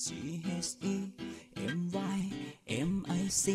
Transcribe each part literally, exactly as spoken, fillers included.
G H E M Y M I C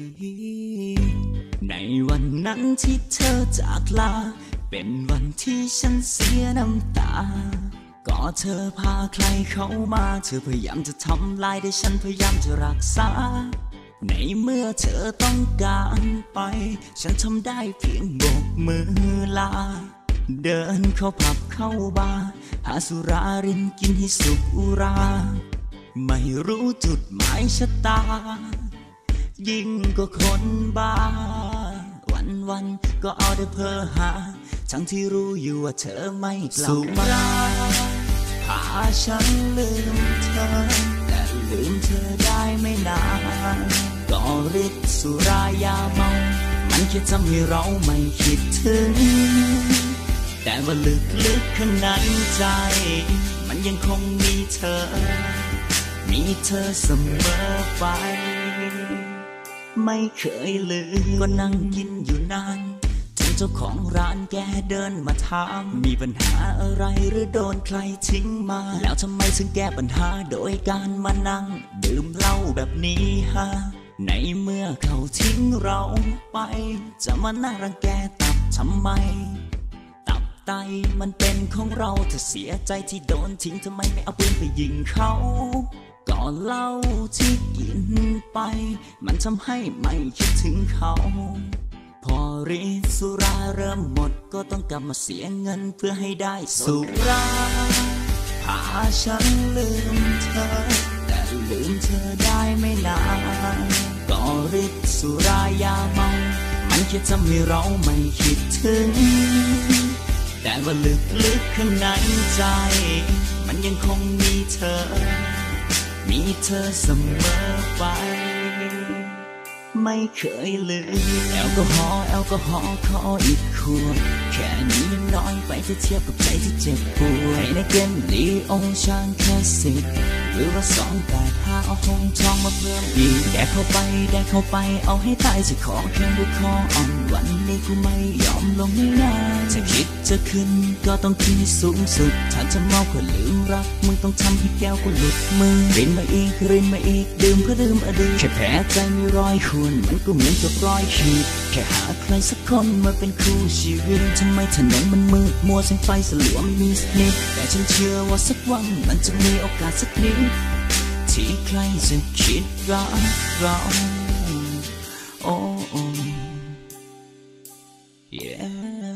ในวันนั้นที่เธอจากลาเป็นวันที่ฉันเสียน้ำตาก็เธอพาใครเข้ามาเธอพยายามจะทำลายแต่ฉันพยายามจะรักษาในเมื่อเธอต้องการไปฉันทำได้เพียงโบกมือลาเดินเข้าผับเข้าบาร์หาสุรารินกินให้สุขอุราไม่รู้จุดหมายชะตายิ่งกว่าคนบ้าวันวันก็เอาแต่เพ้อหาทั้งที่รู้อยู่ว่าเธอไม่กลับมาพาฉันลืมเธอแต่ลืมเธอได้ไม่นานก็ฤทธิ์สุรายาเมามันแค่ทำให้เราไม่คิดถึงแต่ว่าลึกๆข้างในใจมันยังคงมีเธอมีเธอเสมอไปไม่เคยลืมก็นั่งกินอยู่นานจนเจ้าของร้านแกเดินมาถามมีปัญหาอะไรหรือโดนใครทิ้งมาแล้วทำไมถึงแก้ปัญหาโดยการมานั่งดื่มเหล้าแบบนี้ฮะในเมื่อเขาทิ้งเราไปจะมานั่งรังแกตับทำไมตับไตมันเป็นของเราเธอเสียใจที่โดนทิ้งทำไมไม่เอาปืนไปยิงเขาก่อนเหล้าที่กินไปมันทำให้ไม่คิดถึงเขาพอฤทธิ์สุราเริ่มหมดก็ต้องกลับมาเสียเงินเพื่อให้ได้สุราพาฉันลืมเธอแต่ลืมเธอได้ไม่นานก็ฤทธิ์สุรายาเมามันแค่ทำให้เราไม่คิดถึงแต่ว่าลึกๆข้างในใจมันยังคงมีเธอมีเธอเสมอไปไม่เคยลืมแอลกอฮอล์แอลกอฮอล์ขออีกขวดแค่นี้ยังน้อยไปถ้าเทียบกับใจที่เจ็บปวดให้ในเกมลีองชานแค่สิบหรือว่าสองแปดห้าเอาหงทองมาเพิ่มอีกแดกเข้าไปแดกเข้าไปเอาให้ตายจะขอแค่ด้วยคออ่อนวันนี้กูไม่ยอมลงง่ายๆจะคิดจะขึ้นก็ต้องขึ้นให้สูงสุดถ้าจะเมาก็ลืมรักมึงต้องทำให้แก้วกูหลุดมือรินมาอีกรินมาอีกดื่มเพื่อดื่มอดีตแค่แผลใจมีรอยข่วนมันก็เหมือนกับรอยขีดแค่หาใครสักคนมาเป็นคู่ชีวิตทำไมถนนมันมืดมัวแสงไฟสลัวมีสนิทแต่ฉันเชื่อว่าสักวันมันจะมีโอกาสสักนิดที่ใครจะคิดรักเราโอ้ yeah